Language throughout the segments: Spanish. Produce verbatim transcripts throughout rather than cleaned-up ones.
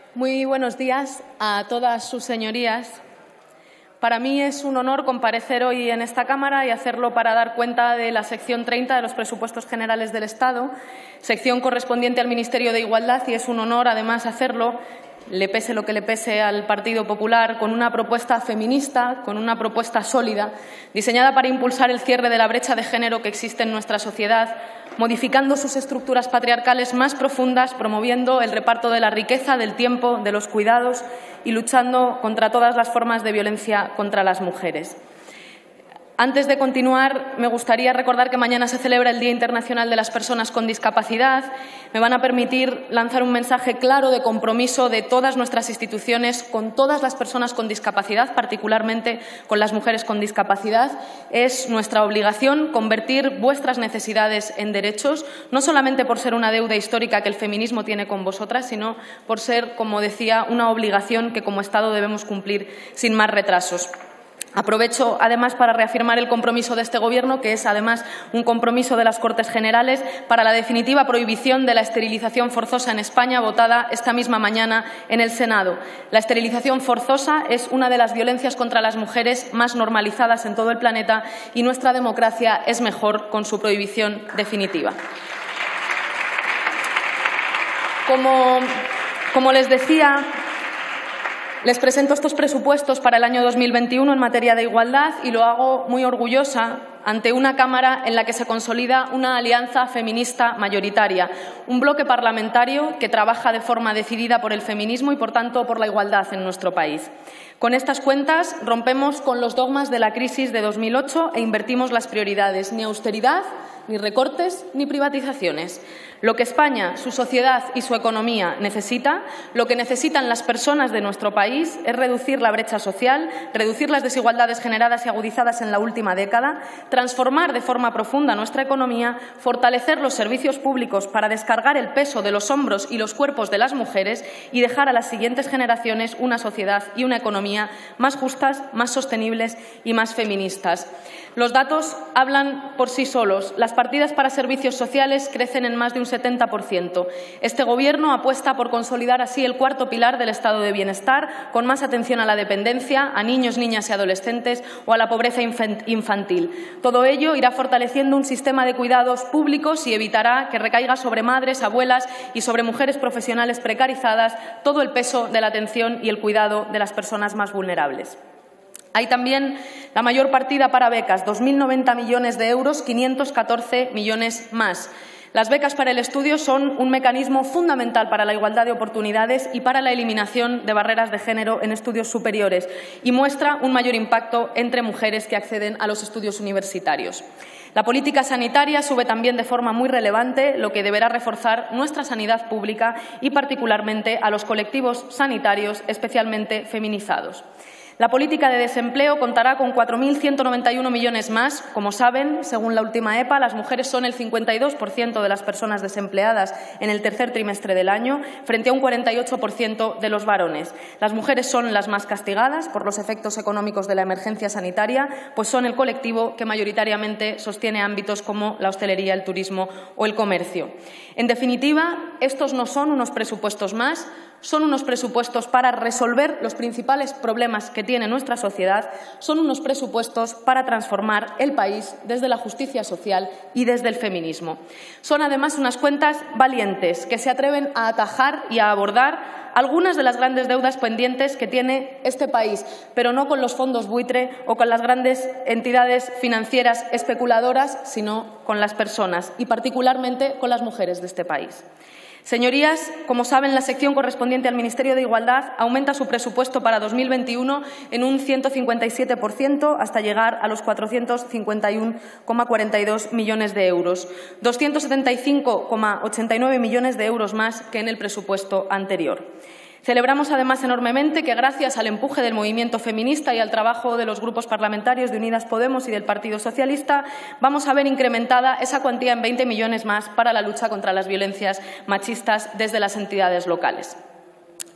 Muy buenos días a todas sus señorías. Para mí es un honor comparecer hoy en esta Cámara y hacerlo para dar cuenta de la sección treinta de los Presupuestos Generales del Estado, sección correspondiente al Ministerio de Igualdad, y es un honor, además, hacerlo, le pese lo que le pese al Partido Popular, con una propuesta feminista, con una propuesta sólida, diseñada para impulsar el cierre de la brecha de género que existe en nuestra sociedad, modificando sus estructuras patriarcales más profundas, promoviendo el reparto de la riqueza, del tiempo, de los cuidados y luchando contra todas las formas de violencia contra las mujeres. Antes de continuar, me gustaría recordar que mañana se celebra el Día Internacional de las Personas con Discapacidad. Me van a permitir lanzar un mensaje claro de compromiso de todas nuestras instituciones con todas las personas con discapacidad, particularmente con las mujeres con discapacidad. Es nuestra obligación convertir vuestras necesidades en derechos, no solamente por ser una deuda histórica que el feminismo tiene con vosotras, sino por ser, como decía, una obligación que como Estado debemos cumplir sin más retrasos. Aprovecho, además, para reafirmar el compromiso de este Gobierno, que es, además, un compromiso de las Cortes Generales para la definitiva prohibición de la esterilización forzosa en España, votada esta misma mañana en el Senado. La esterilización forzosa es una de las violencias contra las mujeres más normalizadas en todo el planeta y nuestra democracia es mejor con su prohibición definitiva. Como, como les decía, les presento estos presupuestos para el año dos mil veintiuno en materia de igualdad y lo hago muy orgullosa ante una Cámara en la que se consolida una alianza feminista mayoritaria, un bloque parlamentario que trabaja de forma decidida por el feminismo y, por tanto, por la igualdad en nuestro país. Con estas cuentas rompemos con los dogmas de la crisis de dos mil ocho e invertimos las prioridades: ni austeridad, ni recortes, ni privatizaciones. Lo que España, su sociedad y su economía necesita, lo que necesitan las personas de nuestro país, es reducir la brecha social, reducir las desigualdades generadas y agudizadas en la última década, transformar de forma profunda nuestra economía, fortalecer los servicios públicos para descargar el peso de los hombros y los cuerpos de las mujeres y dejar a las siguientes generaciones una sociedad y una economía más justas, más sostenibles y más feministas. Los datos hablan por sí solos. Las partidas para servicios sociales crecen en más de un setenta por ciento. Este Gobierno apuesta por consolidar así el cuarto pilar del Estado de Bienestar, con más atención a la dependencia, a niños, niñas y adolescentes o a la pobreza infantil. Todo ello irá fortaleciendo un sistema de cuidados públicos y evitará que recaiga sobre madres, abuelas y sobre mujeres profesionales precarizadas todo el peso de la atención y el cuidado de las personas más vulnerables. Hay también la mayor partida para becas, dos mil noventa millones de euros, quinientos catorce millones más. Las becas para el estudio son un mecanismo fundamental para la igualdad de oportunidades y para la eliminación de barreras de género en estudios superiores y muestra un mayor impacto entre mujeres que acceden a los estudios universitarios. La política sanitaria sube también de forma muy relevante, lo que deberá reforzar nuestra sanidad pública y particularmente a los colectivos sanitarios especialmente feminizados. La política de desempleo contará con cuatro mil ciento noventa y uno millones más. Como saben, según la última EPA, las mujeres son el cincuenta y dos por ciento de las personas desempleadas en el tercer trimestre del año, frente a un cuarenta y ocho por ciento de los varones. Las mujeres son las más castigadas por los efectos económicos de la emergencia sanitaria, pues son el colectivo que mayoritariamente sostiene ámbitos como la hostelería, el turismo o el comercio. En definitiva, estos no son unos presupuestos más, son unos presupuestos para resolver los principales problemas que tiene nuestra sociedad, son unos presupuestos para transformar el país desde la justicia social y desde el feminismo. Son, además, unas cuentas valientes que se atreven a atajar y a abordar algunas de las grandes deudas pendientes que tiene este país, pero no con los fondos buitre o con las grandes entidades financieras especuladoras, sino con las personas y, particularmente, con las mujeres de este país. Señorías, como saben, la sección correspondiente al Ministerio de Igualdad aumenta su presupuesto para dos mil veintiuno en un ciento cincuenta y siete por ciento hasta llegar a los cuatrocientos cincuenta y uno coma cuarenta y dos millones de euros, doscientos setenta y cinco coma ochenta y nueve millones de euros más que en el presupuesto anterior. Celebramos, además, enormemente que, gracias al empuje del movimiento feminista y al trabajo de los grupos parlamentarios de Unidas Podemos y del Partido Socialista, vamos a ver incrementada esa cuantía en veinte millones más para la lucha contra las violencias machistas desde las entidades locales.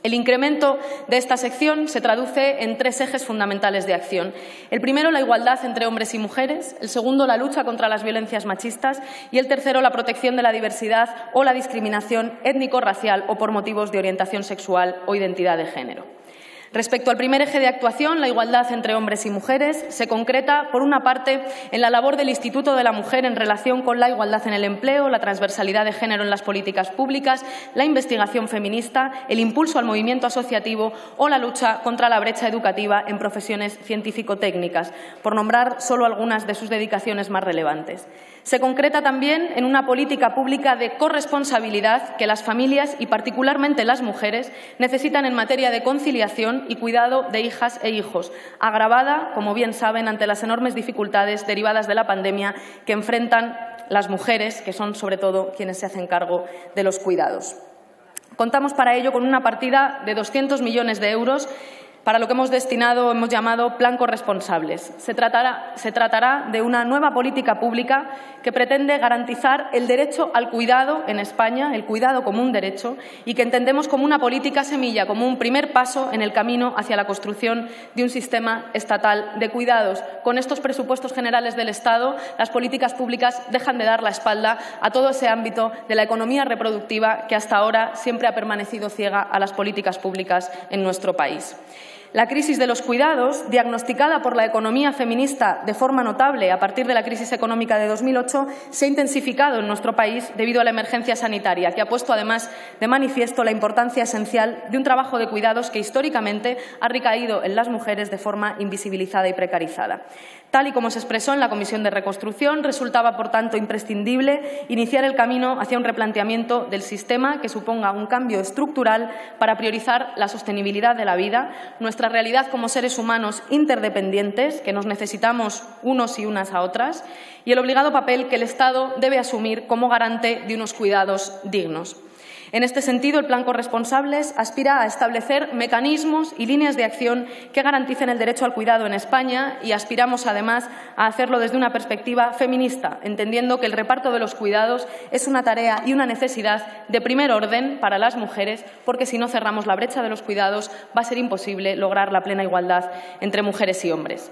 El incremento de esta sección se traduce en tres ejes fundamentales de acción. El primero, la igualdad entre hombres y mujeres. El segundo, la lucha contra las violencias machistas. Y el tercero, la protección de la diversidad o la discriminación étnico-racial o por motivos de orientación sexual o identidad de género. Respecto al primer eje de actuación, la igualdad entre hombres y mujeres, se concreta, por una parte, en la labor del Instituto de la Mujer en relación con la igualdad en el empleo, la transversalidad de género en las políticas públicas, la investigación feminista, el impulso al movimiento asociativo o la lucha contra la brecha educativa en profesiones científico-técnicas, por nombrar solo algunas de sus dedicaciones más relevantes. Se concreta también en una política pública de corresponsabilidad que las familias y particularmente las mujeres necesitan en materia de conciliación y cuidado de hijas e hijos, agravada, como bien saben, ante las enormes dificultades derivadas de la pandemia que enfrentan las mujeres, que son sobre todo quienes se hacen cargo de los cuidados. Contamos para ello con una partida de doscientos millones de euros para lo que hemos destinado, hemos llamado Plan Corresponsables. Se tratará, se tratará de una nueva política pública que pretende garantizar el derecho al cuidado en España, el cuidado como un derecho, y que entendemos como una política semilla, como un primer paso en el camino hacia la construcción de un sistema estatal de cuidados. Con estos presupuestos generales del Estado, las políticas públicas dejan de dar la espalda a todo ese ámbito de la economía reproductiva que hasta ahora siempre ha permanecido ciega a las políticas públicas en nuestro país. La crisis de los cuidados, diagnosticada por la economía feminista de forma notable a partir de la crisis económica de dos mil ocho, se ha intensificado en nuestro país debido a la emergencia sanitaria, que ha puesto además de manifiesto la importancia esencial de un trabajo de cuidados que históricamente ha recaído en las mujeres de forma invisibilizada y precarizada. Tal y como se expresó en la Comisión de Reconstrucción, resultaba, por tanto, imprescindible iniciar el camino hacia un replanteamiento del sistema que suponga un cambio estructural para priorizar la sostenibilidad de la vida, nuestra realidad como seres humanos interdependientes, que nos necesitamos unos y unas a otras, y el obligado papel que el Estado debe asumir como garante de unos cuidados dignos. En este sentido, el Plan Corresponsables aspira a establecer mecanismos y líneas de acción que garanticen el derecho al cuidado en España y aspiramos, además, a hacerlo desde una perspectiva feminista, entendiendo que el reparto de los cuidados es una tarea y una necesidad de primer orden para las mujeres, porque si no cerramos la brecha de los cuidados va a ser imposible lograr la plena igualdad entre mujeres y hombres.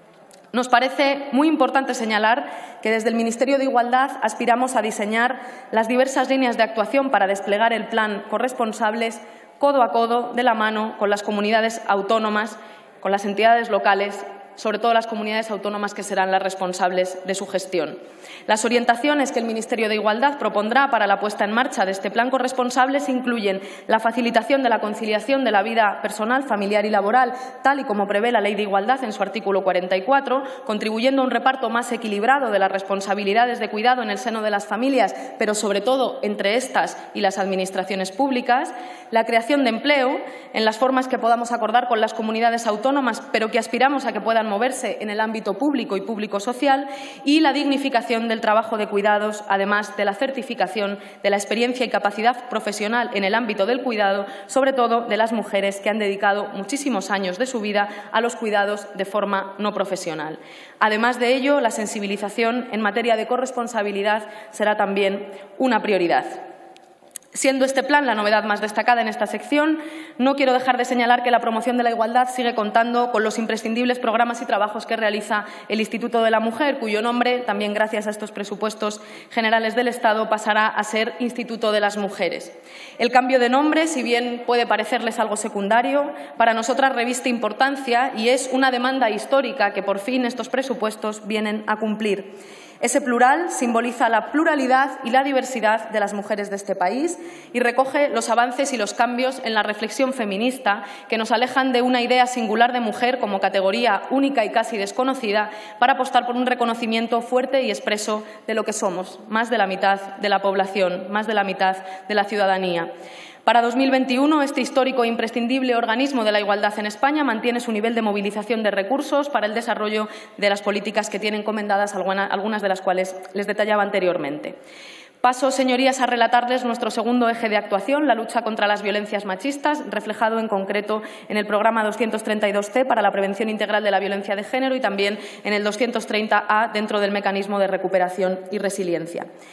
Nos parece muy importante señalar que desde el Ministerio de Igualdad aspiramos a diseñar las diversas líneas de actuación para desplegar el Plan Corresponsables codo a codo, de la mano, con las comunidades autónomas, con las entidades locales, sobre todo las comunidades autónomas que serán las responsables de su gestión. Las orientaciones que el Ministerio de Igualdad propondrá para la puesta en marcha de este Plan Corresponsables incluyen la facilitación de la conciliación de la vida personal, familiar y laboral, tal y como prevé la Ley de Igualdad en su artículo cuarenta y cuatro, contribuyendo a un reparto más equilibrado de las responsabilidades de cuidado en el seno de las familias, pero sobre todo entre estas y las administraciones públicas, la creación de empleo en las formas que podamos acordar con las comunidades autónomas, pero que aspiramos a que puedan moverse en el ámbito público y público-social, y la dignificación del trabajo de cuidados, además de la certificación de la experiencia y capacidad profesional en el ámbito del cuidado, sobre todo de las mujeres que han dedicado muchísimos años de su vida a los cuidados de forma no profesional. Además de ello, la sensibilización en materia de corresponsabilidad será también una prioridad. Siendo este plan la novedad más destacada en esta sección, no quiero dejar de señalar que la promoción de la igualdad sigue contando con los imprescindibles programas y trabajos que realiza el Instituto de la Mujer, cuyo nombre, también gracias a estos presupuestos generales del Estado, pasará a ser Instituto de las Mujeres. El cambio de nombre, si bien puede parecerles algo secundario, para nosotras reviste importancia y es una demanda histórica que por fin estos presupuestos vienen a cumplir. Ese plural simboliza la pluralidad y la diversidad de las mujeres de este país y recoge los avances y los cambios en la reflexión feminista que nos alejan de una idea singular de mujer como categoría única y casi desconocida para apostar por un reconocimiento fuerte y expreso de lo que somos, más de la mitad de la población, más de la mitad de la ciudadanía. Para dos mil veintiuno, este histórico e imprescindible organismo de la igualdad en España mantiene su nivel de movilización de recursos para el desarrollo de las políticas que tiene encomendadas, algunas de las cuales les detallaba anteriormente. Paso, señorías, a relatarles nuestro segundo eje de actuación, la lucha contra las violencias machistas, reflejado en concreto en el programa doscientos treinta y dos ce para la prevención integral de la violencia de género y también en el doscientos treinta a dentro del mecanismo de recuperación y resiliencia.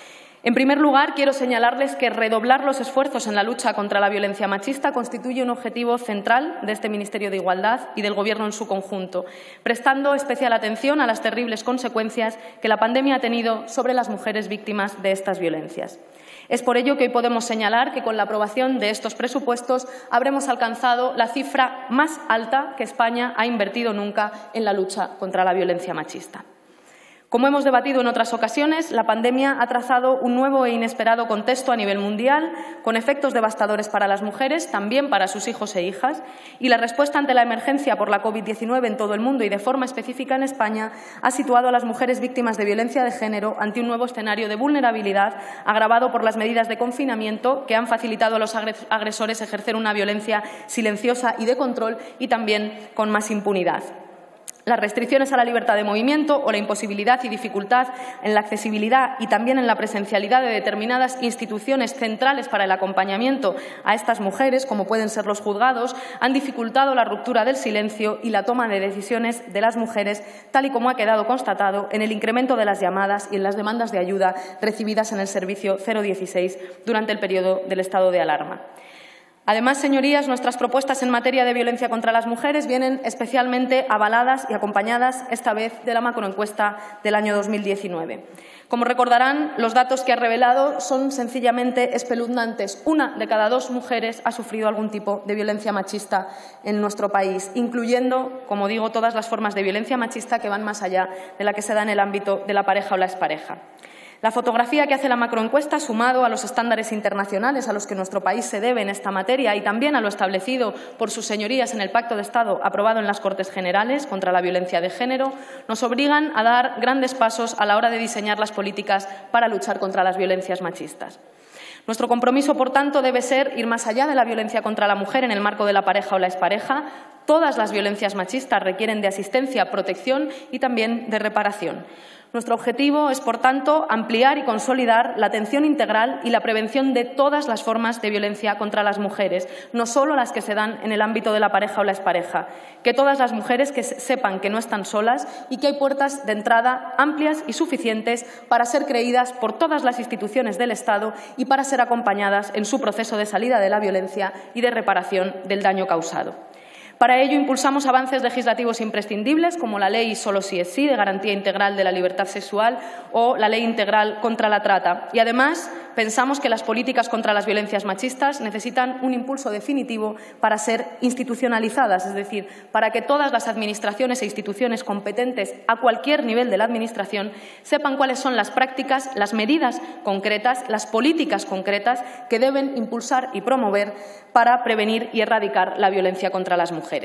En primer lugar, quiero señalarles que redoblar los esfuerzos en la lucha contra la violencia machista constituye un objetivo central de este Ministerio de Igualdad y del Gobierno en su conjunto, prestando especial atención a las terribles consecuencias que la pandemia ha tenido sobre las mujeres víctimas de estas violencias. Es por ello que hoy podemos señalar que con la aprobación de estos presupuestos habremos alcanzado la cifra más alta que España ha invertido nunca en la lucha contra la violencia machista. Como hemos debatido en otras ocasiones, la pandemia ha trazado un nuevo e inesperado contexto a nivel mundial, con efectos devastadores para las mujeres, también para sus hijos e hijas, y la respuesta ante la emergencia por la COVID diecinueve en todo el mundo y de forma específica en España ha situado a las mujeres víctimas de violencia de género ante un nuevo escenario de vulnerabilidad agravado por las medidas de confinamiento que han facilitado a los agresores ejercer una violencia silenciosa y de control y también con más impunidad. Las restricciones a la libertad de movimiento o la imposibilidad y dificultad en la accesibilidad y también en la presencialidad de determinadas instituciones centrales para el acompañamiento a estas mujeres, como pueden ser los juzgados, han dificultado la ruptura del silencio y la toma de decisiones de las mujeres, tal y como ha quedado constatado en el incremento de las llamadas y en las demandas de ayuda recibidas en el servicio cero dieciséis durante el periodo del estado de alarma. Además, señorías, nuestras propuestas en materia de violencia contra las mujeres vienen especialmente avaladas y acompañadas, esta vez, de la macroencuesta del año dos mil diecinueve. Como recordarán, los datos que ha revelado son sencillamente espeluznantes. Una de cada dos mujeres ha sufrido algún tipo de violencia machista en nuestro país, incluyendo, como digo, todas las formas de violencia machista que van más allá de la que se da en el ámbito de la pareja o la expareja. La fotografía que hace la macroencuesta, sumado a los estándares internacionales a los que nuestro país se debe en esta materia y también a lo establecido por sus señorías en el Pacto de Estado aprobado en las Cortes Generales contra la violencia de género, nos obligan a dar grandes pasos a la hora de diseñar las políticas para luchar contra las violencias machistas. Nuestro compromiso, por tanto, debe ser ir más allá de la violencia contra la mujer en el marco de la pareja o la expareja. Todas las violencias machistas requieren de asistencia, protección y también de reparación. Nuestro objetivo es, por tanto, ampliar y consolidar la atención integral y la prevención de todas las formas de violencia contra las mujeres, no solo las que se dan en el ámbito de la pareja o la expareja. Que todas las mujeres que sepan que no están solas y que hay puertas de entrada amplias y suficientes para ser creídas por todas las instituciones del Estado y para ser acompañadas en su proceso de salida de la violencia y de reparación del daño causado. Para ello, impulsamos avances legislativos imprescindibles como la Ley Solo sí es sí de garantía integral de la libertad sexual o la Ley Integral contra la trata. Y, además, pensamos que las políticas contra las violencias machistas necesitan un impulso definitivo para ser institucionalizadas, es decir, para que todas las administraciones e instituciones competentes a cualquier nivel de la Administración sepan cuáles son las prácticas, las medidas concretas, las políticas concretas que deben impulsar y promover para prevenir y erradicar la violencia contra las mujeres.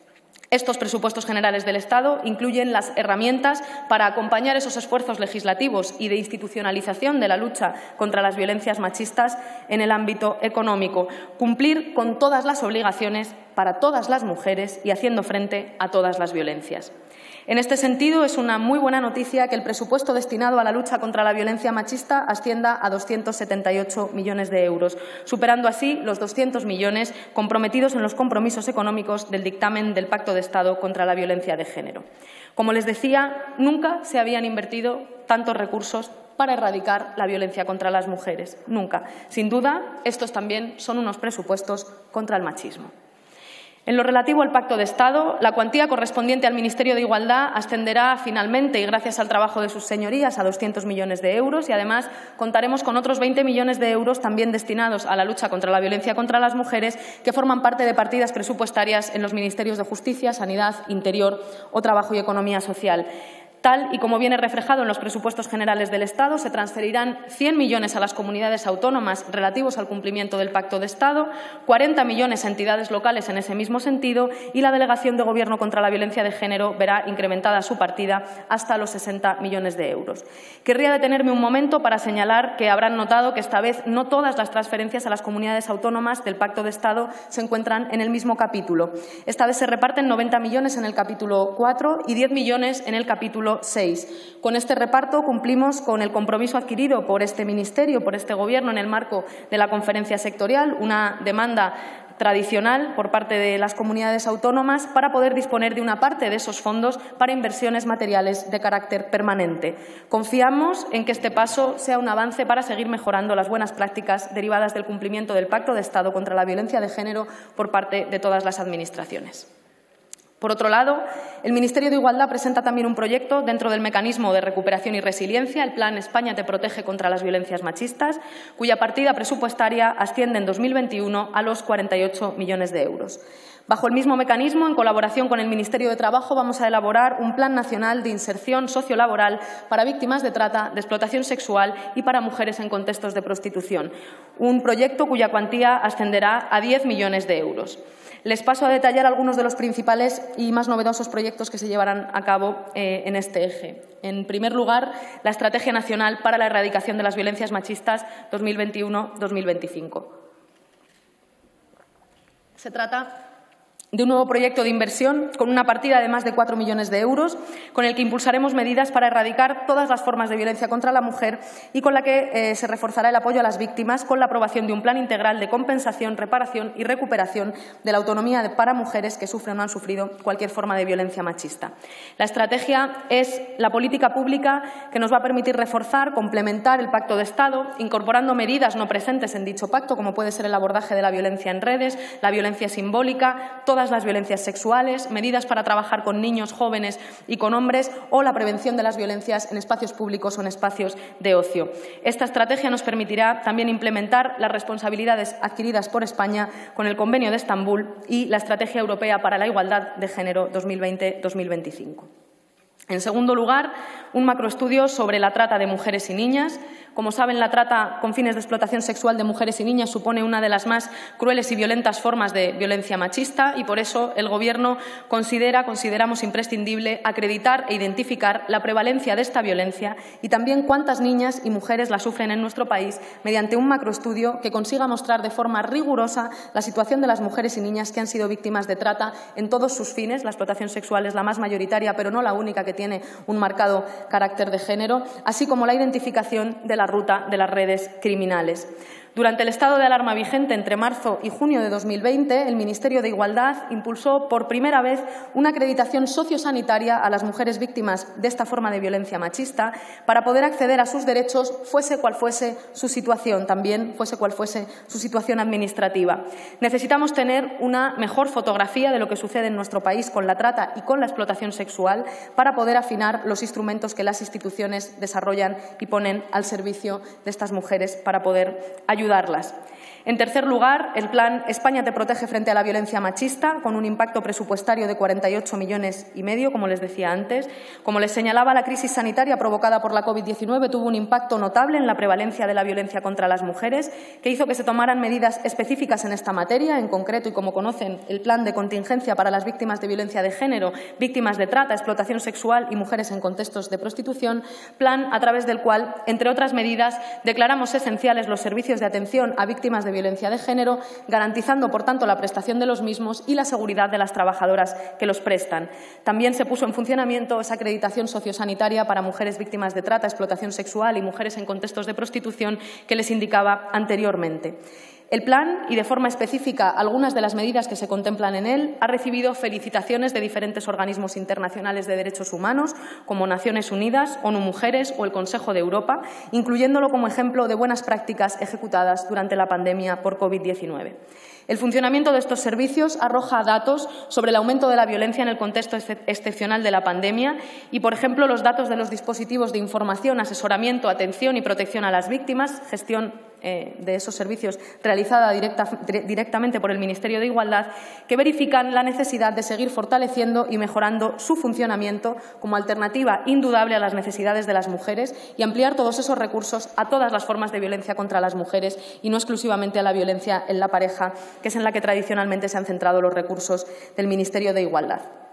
Estos presupuestos generales del Estado incluyen las herramientas para acompañar esos esfuerzos legislativos y de institucionalización de la lucha contra las violencias machistas en el ámbito económico, cumplir con todas las obligaciones para todas las mujeres y haciendo frente a todas las violencias. En este sentido, es una muy buena noticia que el presupuesto destinado a la lucha contra la violencia machista ascienda a doscientos setenta y ocho millones de euros, superando así los doscientos millones comprometidos en los compromisos económicos del dictamen del Pacto de Estado contra la violencia de género. Como les decía, nunca se habían invertido tantos recursos para erradicar la violencia contra las mujeres. Nunca. Sin duda, estos también son unos presupuestos contra el machismo. En lo relativo al Pacto de Estado, la cuantía correspondiente al Ministerio de Igualdad ascenderá finalmente, y gracias al trabajo de sus señorías, a doscientos millones de euros y, además, contaremos con otros veinte millones de euros también destinados a la lucha contra la violencia contra las mujeres, que forman parte de partidas presupuestarias en los Ministerios de Justicia, Sanidad, Interior o Trabajo y Economía Social. Tal y como viene reflejado en los presupuestos generales del Estado, se transferirán cien millones a las comunidades autónomas relativos al cumplimiento del Pacto de Estado, cuarenta millones a entidades locales en ese mismo sentido y la Delegación de Gobierno contra la Violencia de Género verá incrementada su partida hasta los sesenta millones de euros. Querría detenerme un momento para señalar que habrán notado que esta vez no todas las transferencias a las comunidades autónomas del Pacto de Estado se encuentran en el mismo capítulo. Esta vez se reparten noventa millones en el capítulo cuatro y diez millones en el capítulo seis. Con este reparto cumplimos con el compromiso adquirido por este Ministerio, por este Gobierno, en el marco de la conferencia sectorial, una demanda tradicional por parte de las comunidades autónomas para poder disponer de una parte de esos fondos para inversiones materiales de carácter permanente. Confiamos en que este paso sea un avance para seguir mejorando las buenas prácticas derivadas del cumplimiento del Pacto de Estado contra la violencia de género por parte de todas las administraciones. Por otro lado, el Ministerio de Igualdad presenta también un proyecto dentro del mecanismo de recuperación y resiliencia, el Plan España te protege contra las violencias machistas, cuya partida presupuestaria asciende en dos mil veintiuno a los cuarenta y ocho millones de euros. Bajo el mismo mecanismo, en colaboración con el Ministerio de Trabajo, vamos a elaborar un Plan Nacional de Inserción Sociolaboral para víctimas de trata, de explotación sexual y para mujeres en contextos de prostitución, un proyecto cuya cuantía ascenderá a diez millones de euros. Les paso a detallar algunos de los principales y más novedosos proyectos que se llevarán a cabo eh, en este eje. En primer lugar, la Estrategia Nacional para la Erradicación de las Violencias Machistas dos mil veintiuno dos mil veinticinco. Se trata de un nuevo proyecto de inversión con una partida de más de cuatro millones de euros, con el que impulsaremos medidas para erradicar todas las formas de violencia contra la mujer y con la que eh, se reforzará el apoyo a las víctimas con la aprobación de un plan integral de compensación, reparación y recuperación de la autonomía de, para mujeres que sufren o han sufrido cualquier forma de violencia machista. La estrategia es la política pública que nos va a permitir reforzar, complementar el Pacto de Estado, incorporando medidas no presentes en dicho pacto, como puede ser el abordaje de la violencia en redes, la violencia simbólica, todas las violencias sexuales, medidas para trabajar con niños, jóvenes y con hombres o la prevención de las violencias en espacios públicos o en espacios de ocio. Esta estrategia nos permitirá también implementar las responsabilidades adquiridas por España con el Convenio de Estambul y la Estrategia Europea para la Igualdad de Género dos mil veinte dos mil veinticinco. En segundo lugar, un macroestudio sobre la trata de mujeres y niñas. Como saben, la trata con fines de explotación sexual de mujeres y niñas supone una de las más crueles y violentas formas de violencia machista y por eso el Gobierno considera, consideramos imprescindible acreditar e identificar la prevalencia de esta violencia y también cuántas niñas y mujeres la sufren en nuestro país mediante un macroestudio que consiga mostrar de forma rigurosa la situación de las mujeres y niñas que han sido víctimas de trata en todos sus fines. La explotación sexual es la más mayoritaria, pero no la única que tiene un marcado carácter de género, así como la identificación de la ruta de las redes criminales. Durante el estado de alarma vigente entre marzo y junio de dos mil veinte, el Ministerio de Igualdad impulsó por primera vez una acreditación sociosanitaria a las mujeres víctimas de esta forma de violencia machista para poder acceder a sus derechos, fuese cual fuese su situación, también fuese cual fuese su situación administrativa. Necesitamos tener una mejor fotografía de lo que sucede en nuestro país con la trata y con la explotación sexual para poder afinar los instrumentos que las instituciones desarrollan y ponen al servicio de estas mujeres para poder ayudar. ayudarlas. En tercer lugar, el Plan España te protege frente a la violencia machista, con un impacto presupuestario de cuarenta y ocho millones y medio, como les decía antes. Como les señalaba, la crisis sanitaria provocada por la COVID diecinueve tuvo un impacto notable en la prevalencia de la violencia contra las mujeres, que hizo que se tomaran medidas específicas en esta materia, en concreto, y como conocen, el Plan de contingencia para las víctimas de violencia de género, víctimas de trata, explotación sexual y mujeres en contextos de prostitución, plan a través del cual, entre otras medidas, declaramos esenciales los servicios de atención a víctimas de violencia de género, garantizando, por tanto, la prestación de los mismos y la seguridad de las trabajadoras que los prestan. También se puso en funcionamiento esa acreditación sociosanitaria para mujeres víctimas de trata, explotación sexual y mujeres en contextos de prostitución que les indicaba anteriormente. El plan, y de forma específica algunas de las medidas que se contemplan en él, ha recibido felicitaciones de diferentes organismos internacionales de derechos humanos, como Naciones Unidas, ONU Mujeres o el Consejo de Europa, incluyéndolo como ejemplo de buenas prácticas ejecutadas durante la pandemia por COVID diecinueve. El funcionamiento de estos servicios arroja datos sobre el aumento de la violencia en el contexto excepcional de la pandemia y, por ejemplo, los datos de los dispositivos de información, asesoramiento, atención y protección a las víctimas, gestión eh, de esos servicios realizada directa, directamente por el Ministerio de Igualdad, que verifican la necesidad de seguir fortaleciendo y mejorando su funcionamiento como alternativa indudable a las necesidades de las mujeres y ampliar todos esos recursos a todas las formas de violencia contra las mujeres y no exclusivamente a la violencia en la pareja, que es en la que tradicionalmente se han centrado los recursos del Ministerio de Igualdad.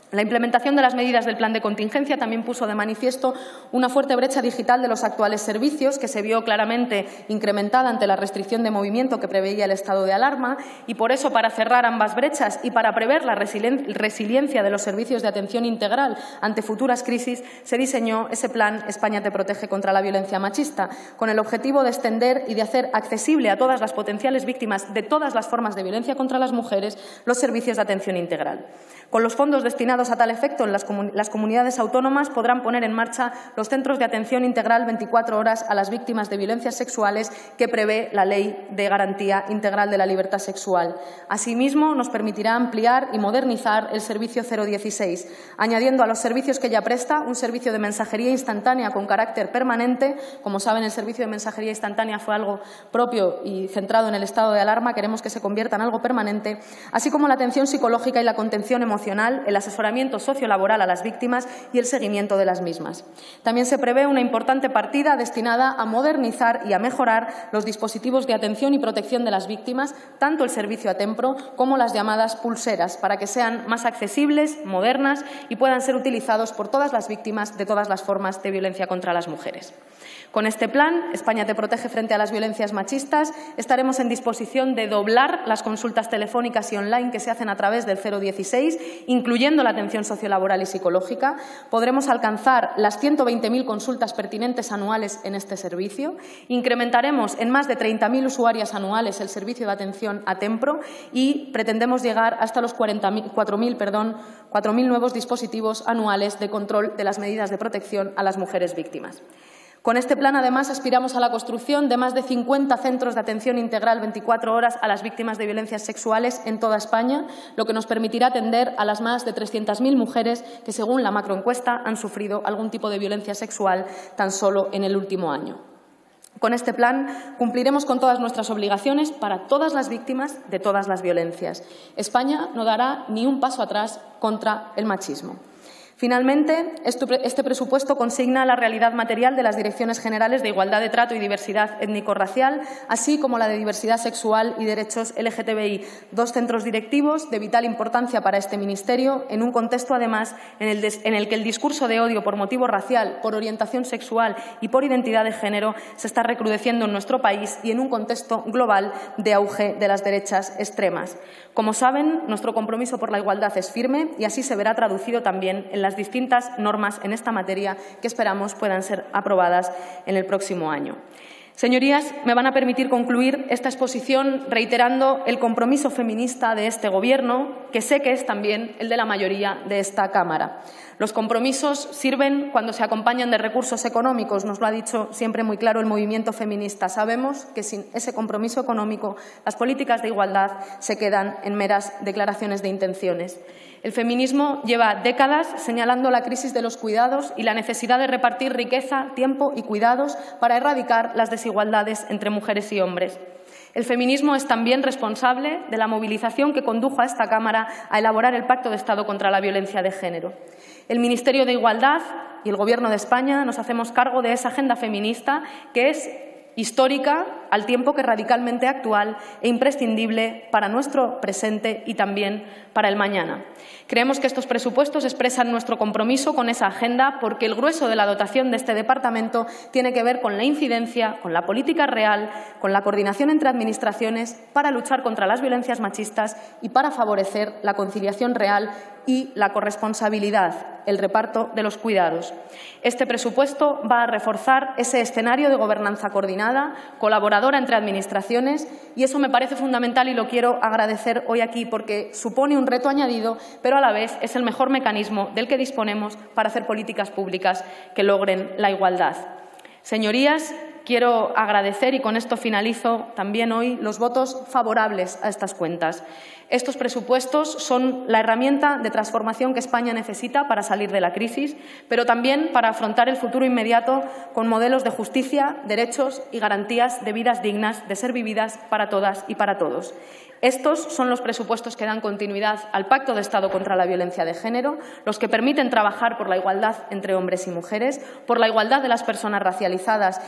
La implementación de las medidas del plan de contingencia también puso de manifiesto una fuerte brecha digital de los actuales servicios, que se vio claramente incrementada ante la restricción de movimiento que preveía el estado de alarma, y por eso, para cerrar ambas brechas y para prever la resiliencia de los servicios de atención integral ante futuras crisis, se diseñó ese plan España te protege contra la violencia machista, con el objetivo de extender y de hacer accesible a todas las potenciales víctimas de todas las formas de violencia contra las mujeres los servicios de atención integral. Con los fondos destinados a tal efecto, en las, comun las comunidades autónomas podrán poner en marcha los centros de atención integral veinticuatro horas a las víctimas de violencias sexuales que prevé la Ley de Garantía Integral de la Libertad Sexual. Asimismo, nos permitirá ampliar y modernizar el servicio cero dieciséis, añadiendo a los servicios que ya presta un servicio de mensajería instantánea con carácter permanente. Como saben, el servicio de mensajería instantánea fue algo propio y centrado en el estado de alarma. Queremos que se convierta en algo permanente, así como la atención psicológica y la contención emocional, el asesoramiento sociolaboral a las víctimas y el seguimiento de las mismas. También se prevé una importante partida destinada a modernizar y a mejorar los dispositivos de atención y protección de las víctimas, tanto el servicio Atempro como las llamadas pulseras, para que sean más accesibles, modernas y puedan ser utilizados por todas las víctimas de todas las formas de violencia contra las mujeres. Con este plan, España te protege frente a las violencias machistas, estaremos en disposición de doblar las consultas telefónicas y online que se hacen a través del cero dieciséis, incluyendo la atención sociolaboral y psicológica. Podremos alcanzar las ciento veinte mil consultas pertinentes anuales en este servicio. Incrementaremos en más de treinta mil usuarias anuales el servicio de atención Atempro y pretendemos llegar hasta los cuatro mil perdón, cuatro mil nuevos dispositivos anuales de control de las medidas de protección a las mujeres víctimas. Con este plan, además, aspiramos a la construcción de más de cincuenta centros de atención integral veinticuatro horas a las víctimas de violencias sexuales en toda España, lo que nos permitirá atender a las más de trescientas mil mujeres que, según la macroencuesta, han sufrido algún tipo de violencia sexual tan solo en el último año. Con este plan cumpliremos con todas nuestras obligaciones para todas las víctimas de todas las violencias. España no dará ni un paso atrás contra el machismo. Finalmente, este presupuesto consigna la realidad material de las Direcciones Generales de Igualdad de Trato y Diversidad Étnico-Racial, así como la de Diversidad Sexual y Derechos L G T B I, dos centros directivos de vital importancia para este Ministerio, en un contexto, además, en el, en el que el discurso de odio por motivo racial, por orientación sexual y por identidad de género se está recrudeciendo en nuestro país y en un contexto global de auge de las derechas extremas. Como saben, nuestro compromiso por la igualdad es firme y así se verá traducido también en la las distintas normas en esta materia que esperamos puedan ser aprobadas en el próximo año. Señorías, me van a permitir concluir esta exposición reiterando el compromiso feminista de este Gobierno, que sé que es también el de la mayoría de esta Cámara. Los compromisos sirven cuando se acompañan de recursos económicos, nos lo ha dicho siempre muy claro el movimiento feminista. Sabemos que sin ese compromiso económico las políticas de igualdad se quedan en meras declaraciones de intenciones. El feminismo lleva décadas señalando la crisis de los cuidados y la necesidad de repartir riqueza, tiempo y cuidados para erradicar las desigualdades entre mujeres y hombres. El feminismo es también responsable de la movilización que condujo a esta Cámara a elaborar el Pacto de Estado contra la Violencia de Género. El Ministerio de Igualdad y el Gobierno de España nos hacemos cargo de esa agenda feminista que es histórica, al tiempo que radicalmente actual e imprescindible para nuestro presente y también para el mañana. Creemos que estos presupuestos expresan nuestro compromiso con esa agenda porque el grueso de la dotación de este departamento tiene que ver con la incidencia, con la política real, con la coordinación entre administraciones para luchar contra las violencias machistas y para favorecer la conciliación real y la corresponsabilidad, el reparto de los cuidados. Este presupuesto va a reforzar ese escenario de gobernanza coordinada, colaboradora entre administraciones, y eso me parece fundamental y lo quiero agradecer hoy aquí porque supone un reto añadido, pero a la vez es el mejor mecanismo del que disponemos para hacer políticas públicas que logren la igualdad. Señorías, quiero agradecer, y con esto finalizo también hoy, los votos favorables a estas cuentas. Estos presupuestos son la herramienta de transformación que España necesita para salir de la crisis, pero también para afrontar el futuro inmediato con modelos de justicia, derechos y garantías de vidas dignas de ser vividas para todas y para todos. Estos son los presupuestos que dan continuidad al Pacto de Estado contra la Violencia de Género, los que permiten trabajar por la igualdad entre hombres y mujeres, por la igualdad de las personas racializadas y del colectivo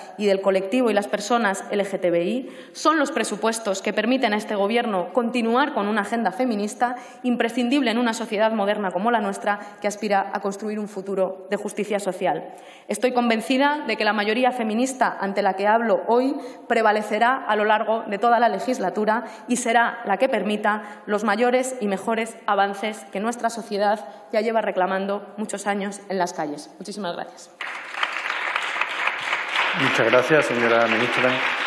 colectivo y las personas L G T B I. Son los presupuestos que permiten a este Gobierno continuar con una agenda feminista imprescindible en una sociedad moderna como la nuestra, que aspira a construir un futuro de justicia social. Estoy convencida de que la mayoría feminista ante la que hablo hoy prevalecerá a lo largo de toda la legislatura y será la que permita los mayores y mejores avances que nuestra sociedad ya lleva reclamando muchos años en las calles. Muchísimas gracias. Muchas gracias, señora ministra.